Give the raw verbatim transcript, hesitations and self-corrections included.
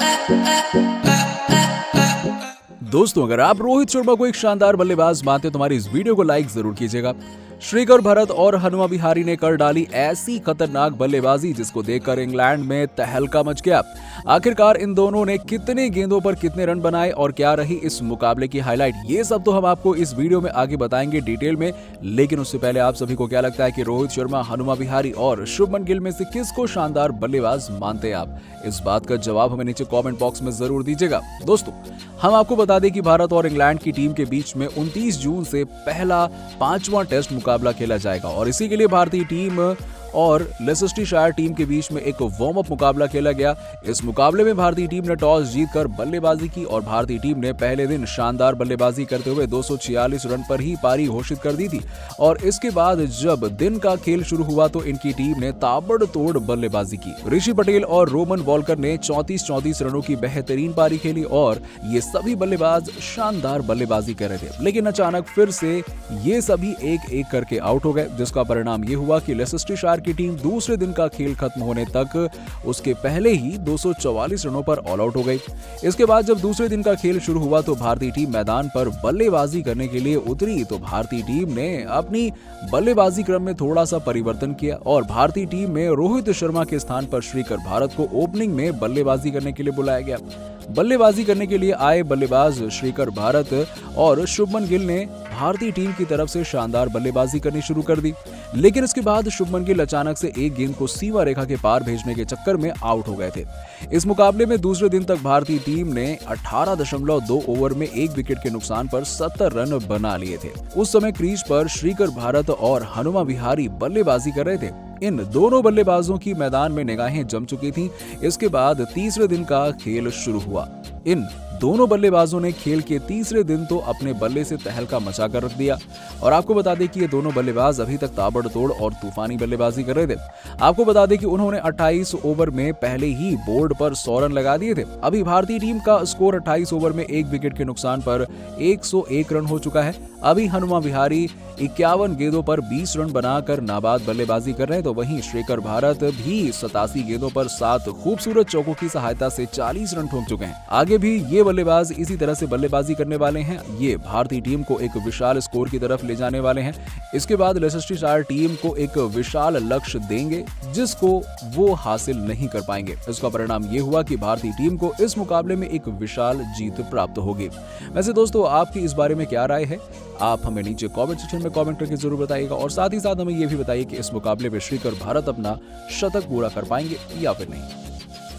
दोस्तों, अगर आप रोहित शर्मा को एक शानदार बल्लेबाज मानते हो तो हमारी इस वीडियो को लाइक जरूर कीजिएगा। श्रीकर भरत और हनुमा विहारी ने कर डाली ऐसी खतरनाक बल्लेबाजी जिसको देखकर इंग्लैंड में तहलका मच गया। आखिरकार इन दोनों ने कितने गेंदों पर कितने रन बनाए और क्या रही इस मुकाबले की हाईलाइट, ये सब तो हम आपको इस वीडियो में आगे बताएंगे डिटेल में। लेकिन उससे पहले आप सभी को क्या लगता है कि रोहित शर्मा, हनुमा विहारी और शुभमन गिल में से किसको शानदार बल्लेबाज मानते हैं आप? इस बात का जवाब हमें नीचे कॉमेंट बॉक्स में जरूर दीजिएगा। दोस्तों, हम आपको बता दें कि भारत और इंग्लैंड की टीम के बीच में उनतीस जून से पहला पांचवां टेस्ट मुकाबला खेला जाएगा और इसी के लिए भारतीय टीम और लेसेस्टरशायर टीम के बीच में एक वार्म अप मुकाबला खेला गया। इस मुकाबले में भारतीय टीम ने टॉस जीतकर बल्लेबाजी की और भारतीय टीम ने पहले दिन शानदार बल्लेबाजी करते हुए दो सौ छियालीस रन पर ही पारी घोषित कर दी थी और इसके बाद जब दिन का खेल शुरू हुआ तो इनकी टीम ने ताबड़तोड़ बल्लेबाजी की। ऋषि पटेल और रोमन वॉलकर ने चौंतीस चौंतीस रनों की बेहतरीन पारी खेली और ये सभी बल्लेबाज शानदार बल्लेबाजी कर रहे थे। लेकिन अचानक फिर से ये सभी एक एक करके आउट हो गए, जिसका परिणाम ये हुआ कि लेसेस्टरशायर की टीम दूसरे दिन का खेल खत्म होने तक उसके पहले ही दो सौ चौवालीस रनों पर ऑल आउट हो गई। इसके बाद जब दूसरे दिन का खेल शुरू हुआ तो भारतीय टीम मैदान पर बल्लेबाजी करने के लिए उतरी तो भारतीय टीम ने अपनी बल्लेबाजी क्रम में थोड़ा सा परिवर्तन किया और भारतीय टीम में रोहित शर्मा के स्थान पर श्रीकर भारत को ओपनिंग में बल्लेबाजी करने के लिए बुलाया गया। बल्लेबाजी करने के लिए आए बल्लेबाज श्रीकर भारत और शुभमन गिल ने भारतीय टीम की तरफ से शानदार बल्लेबाजी करनी शुरू कर दी। लेकिन इसके बाद शुभमन गिल अचानक से एक गेंद को सीमा रेखा के पार भेजने के चक्कर में आउट हो गए थे। इस मुकाबले में दूसरे दिन तक भारतीय टीम ने अठारह दशमलव दो ओवर में एक विकेट के नुकसान पर सत्तर रन बना लिए थे। उस समय क्रीज पर श्रीकर भारत और हनुमा विहारी बल्लेबाजी कर रहे थे। इन दोनों बल्लेबाजों की मैदान में निगाहें जम चुकी थीं। इसके बाद तीसरे दिन का खेल शुरू हुआ। इन दोनों बल्लेबाजों ने खेल के तीसरे दिन तो अपने बल्ले से तहलका मचा कर रख दिया और आपको बता दें कि ये दोनों बल्लेबाज अभी तक ताबड़तोड़ और तूफानी बल्लेबाजी कर रहे थे। आपको बता दें कि उन्होंने अट्ठाईस ओवर में पहले ही बोर्ड पर सौ रन लगा दिए थे। अभी भारतीय टीम का स्कोर अट्ठाईस ओवर में एक विकेट के नुकसान पर एक सौ एक रन हो चुका है। अभी हनुमा विहारी इक्यावन गेंदों पर बीस रन बनाकर नाबाद बल्लेबाजी कर रहे हैं तो वहीं श्रीकर भारत भी सतासी गेंदों पर सात खूबसूरत चौकों की सहायता से चालीस रन ठोक चुके हैं। आगे भी ये बल्लेबाज इसी तरह से बल्लेबाजी करने वाले हैं। ये भारतीय टीम को एक विशाल स्कोर की तरफ ले जाने वाले हैं। इसके बाद लेसेस्टरशायर टीम को एक विशाल लक्ष्य देंगे जिसको वो हासिल नहीं कर पाएंगे। इसका परिणाम ये हुआ कि भारतीय टीम को इस मुकाबले में एक विशाल जीत प्राप्त होगी। वैसे दोस्तों, आपकी इस बारे में क्या राय है? आप हमें नीचे कमेंट सेक्शन में कमेंट करके जरूर बताइएगा और साथ ही साथ हमें यह भी बताइए कि इस मुकाबले में श्रीकर भारत अपना शतक पूरा कर पाएंगे या फिर नहीं।